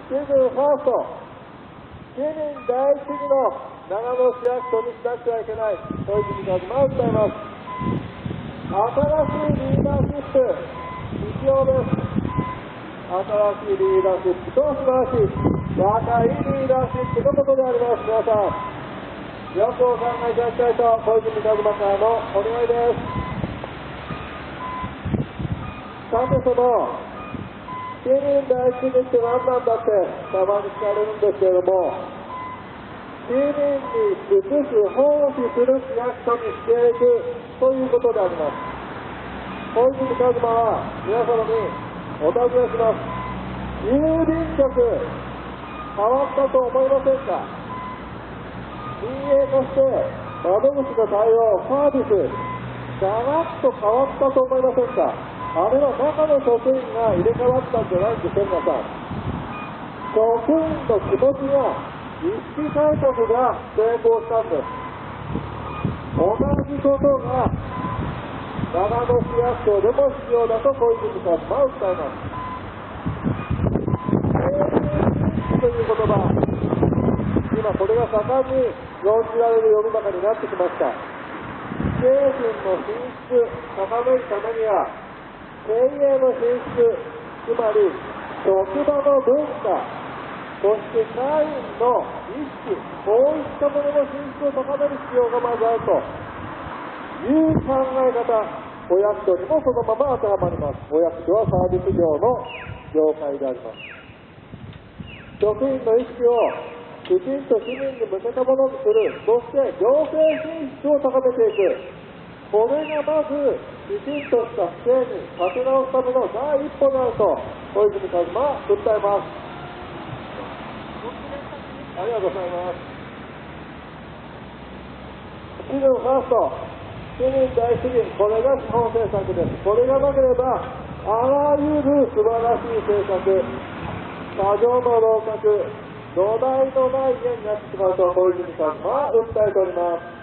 シーズンファースト、市民第一義の長野市役所にしなくてはいけない小泉一馬を訴えます。新しいリーダーシップ必要です。新しいリーダーシップと素晴らしい若いリーダーシップのことであります。皆さんよくお考えいただきたいと小泉一馬からのお願いです。さてその市民第一義って何なんだってたまに聞かれるんですけれども、市民に移す奉仕する市役所にしていくということであります。小泉一馬は皆様にお尋ねします。郵便局変わったと思いませんか？民営化して窓口の対応サービスガラッと変わったと思いませんか？あれは中の職員が入れ替わったんじゃないんですよ。皆さん職員の気持ちが意識改革が成功したんです。同じことが長野市役所でも必要だと小泉一馬は訴えます。という言葉、今これが盛んに論じられる世の中になってきました。精神の品質を高めるためには経営の品質、つまり職場の文化、そして社員の意識、こういったものの品質を高める必要がまずあるという考え方、お役所にもそのまま当てはまります。お役所はサービス業の業界であります。職員の意識をきちんと市民に向けたものにする、そして行政品質を高めていく、これがまずきちんとした不正に立て直すための第一歩であると小泉一馬は訴えます。ありがとうございます。シーズンファースト、市民第一義、これが基本政策です。これがなければあらゆる素晴らしい政策、過剰の楼閣、土台のない家になってしまうと小泉一馬は訴えております。